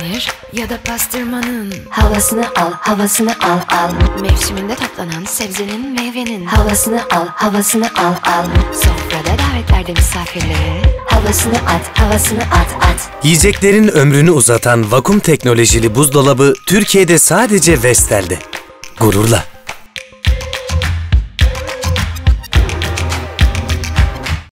peynir ya da pastırmanın havasını al, havasını al, al. Mevsiminde toplanan sebzenin, meyvenin Havasını al, havasını al, al. Sofrada davetlerde misafirlere havasını at, havasını at. Yiyeceklerin ömrünü uzatan vakum teknolojili buzdolabı Türkiye'de sadece Vestel'de. Gururla.